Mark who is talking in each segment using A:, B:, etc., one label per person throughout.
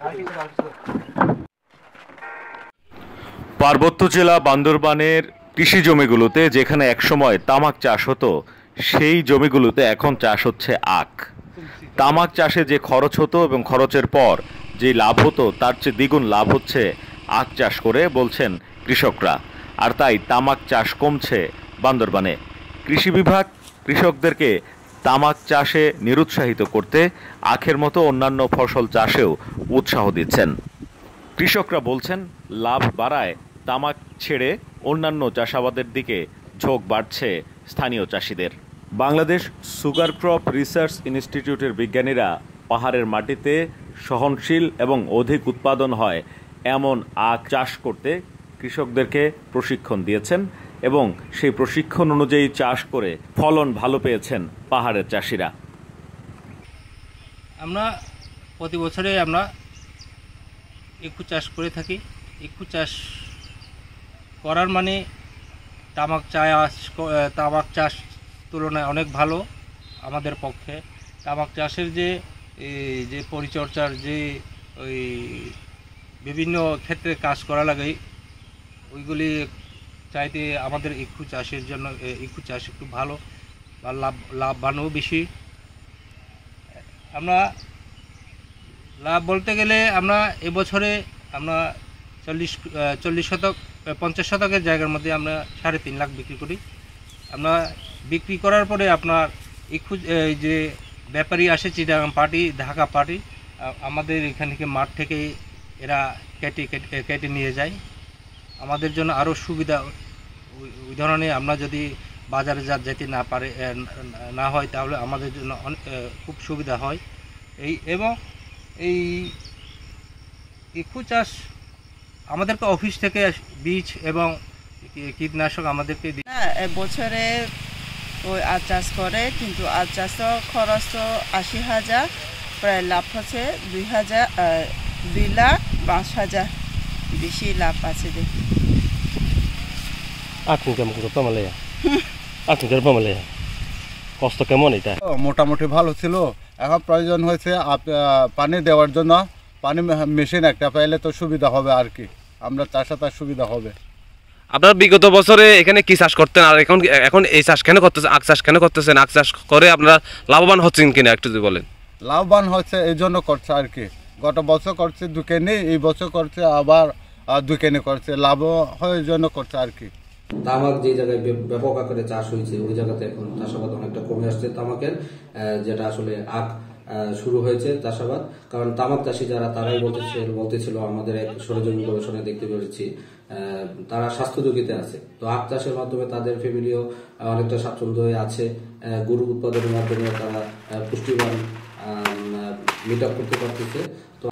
A: পার্বত্য জেলা বান্দরবানের কৃষি জমিগুলোতে যেখানে একসময় তামাক চাষ হতো, সেই জমিগুলোতে এখন চাষ হচ্ছে আখ। তামাক চাষে যে খরচ হতো এবং খরচের পর যে লাভ হতো তার চেয়ে দ্বিগুণ লাভ হচ্ছে আখ চাষ করে বলছেন কৃষকরা। আর তাই তামাক চাষ কমছে বান্দরবানে। কৃষি বিভাগ কৃষকদেরকে তামাক চাষে নিরুৎসাহিত করতে আখের মতো অন্যান্য ফসল চাষেও উৎসাহ দিচ্ছেন। কৃষকরা বলছেন লাভ বাড়ায় তামাক ছেড়ে অন্যান্য চাষাবাদের দিকে ঝোঁক বাড়ছে স্থানীয় চাষিদের। বাংলাদেশ সুগার ক্রপ রিসার্চ ইনস্টিটিউটের বিজ্ঞানীরা পাহাড়ের মাটিতে সহনশীল এবং অধিক উৎপাদন হয় এমন আখ চাষ করতে কৃষকদেরকে প্রশিক্ষণ দিয়েছেন এবং সেই প্রশিক্ষণ অনুযায়ী চাষ করে ফলন ভালো পেয়েছেন পাহাড়ের চাষিরা।
B: আমরা প্রতি বছরে আমরা ইক্ষু চাষ করে থাকি। ইক্ষু চাষ করার মানে তামাক চাষ তুলনায় অনেক ভালো আমাদের পক্ষে। তামাক চাষের যে পরিচর্যার যে ওই বিভিন্ন ক্ষেত্রে কাজ করা লাগে, ওইগুলি চাইতে আমাদের ইক্ষু চাষের জন্য ইক্ষু চাষ একটু ভালো বা লাভবানও বেশি। আমরা লাভ বলতে গেলে আমরা এবছরে আমরা 50 শতকের জায়গার মধ্যে আমরা 3.5 লাখ বিক্রি করি। আমরা বিক্রি করার পরে আপনার ইক্ষু যে ব্যাপারী আসে চিটাগাং পার্টি, ঢাকা পার্টি, আমাদের এখান থেকে মাঠ থেকে এরা কেটে নিয়ে যায়। আমাদের জন্য আরও সুবিধা। ওই ধরনের আমরা যদি বাজারে যেতে না হয় তাহলে আমাদের জন্য খুব সুবিধা হয়। এবং এই ইক্ষু চাষ আমাদেরকে অফিস থেকে বীজ এবং কীটনাশক আমাদেরকে
C: বছরে ওই আখ চাষ করে, কিন্তু আখ চাষ তো খরচ তো 80,000, প্রায় লাভ হচ্ছে 2,05,000, বেশি লাভ আছে দেখি।
D: কষ্ট কেমন? এটা মোটামুটি ভালো ছিল। এখন প্রয়োজন হয়েছে পানি দেওয়ার জন্য পানি মেশিন একটা পাইলে তো সুবিধা হবে আর কি, আমরা চাষাতার সুবিধা হবে।
E: আপনারা বিগত বছরে এখানে কি চাষ করতেন আর এখন এই চাষ কেন করতেছেন, আখ চাষ কেন করতেছেন? আখ চাষ করে আপনারা লাভবান হচ্ছেন কিনা একটু যদি বলেন।
D: লাভবান হচ্ছে এই জন্য করছে আর কি। গত বছর করছে 2 কেনি, এই বছর করছে আবার 2 কেনি করছে, লাভ হয় এই জন্য করছে আর কি।
F: তামাক যে জায়গায় ব্যাপক আকারে চাষ হয়েছে ওই জায়গাতে এখন চাষাবাদ অনেকটা কমে আসছে তামাকের, যেটা আসলে আখ শুরু হয়েছে চাষাবাদ। কারণ তামাক চাষি যারা তারাই বলতেছিল আমাদের এক সরেজমিন গবেষণায় দেখতে পেরেছি তারা স্বাস্থ্য ঝুঁকিতে আছে। তো আখ চাষের মাধ্যমে তাদের ফ্যামিলিও অনেকটা স্বাচ্ছন্দ্য হয়ে আছে। গরু উৎপাদনের মাধ্যমে তারা পুষ্টিমান মিট আপ করতে পারতেছে। তো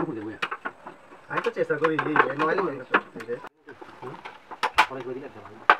G: আমি তো চেষ্টা করি